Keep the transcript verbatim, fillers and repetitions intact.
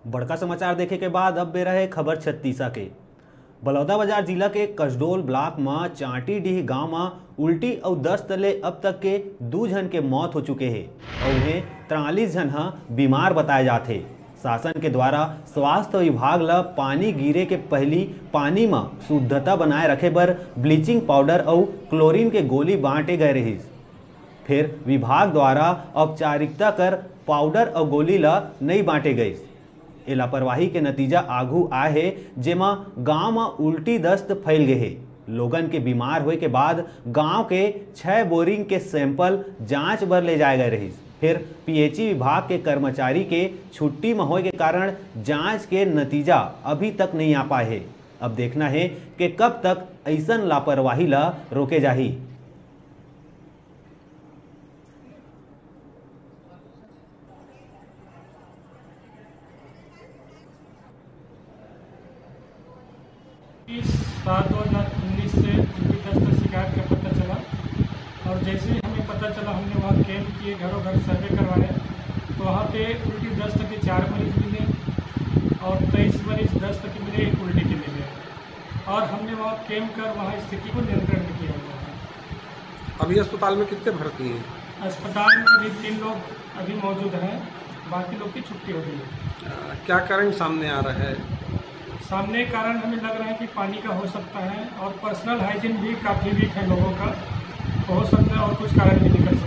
बड़का समाचार देखे के बाद अब बेरा है खबर छत्तीसा के। बलौदाबाजार जिला के कसडोल ब्लॉक में चांटीडीह गांव में उल्टी और दस्त ले अब तक के दो जन के मौत हो चुके हैं और उन्हें तिरालीस जन बीमार बताए जाते। शासन के द्वारा स्वास्थ्य विभाग ला पानी गिरे के पहली पानी में शुद्धता बनाए रखे बर ब्लीचिंग पाउडर और क्लोरीन के गोली बांटे गए रही। फिर विभाग द्वारा औपचारिकता कर पाउडर और गोली ला नहीं बांटे गए। ए लापरवाही के नतीजा आगू आए है जेमा गांव में उल्टी दस्त फैल गए है। लोगन के बीमार होए के बाद गांव के छह बोरिंग के सैंपल जांच बर ले जाए गए रही। फिर पीएचई विभाग के कर्मचारी के छुट्टी में होए के कारण जांच के नतीजा अभी तक नहीं आ पाए है। अब देखना है कि कब तक ऐसन लापरवाही ला रोके जाही। इस सात दो हज़ार उन्नीस से उल्टी दस्त शिकायत का पता चला और जैसे ही हमें पता चला हमने वहाँ कैंप किए, घरों घर सर्वे करवाए तो वहाँ पे उल्टी दस्त के चार मरीज मिले और तेईस मरीज दस्त के मिले, एक उल्टी के मिले और हमने वहाँ कैंप कर वहाँ स्थिति को नियंत्रण में किया हुआ है। अभी अस्पताल में कितने भर्ती हैं? अस्पताल में अभी तीन लोग अभी मौजूद हैं, बाकी लोग की छुट्टी हो गई है। क्या कारण सामने आ रहा है? सामने कारण हमें लग रहा है कि पानी का हो सकता है और पर्सनल हाइजीन भी काफ़ी वीक है लोगों का, हो सकता है और कुछ कारण भी निकल सकता है।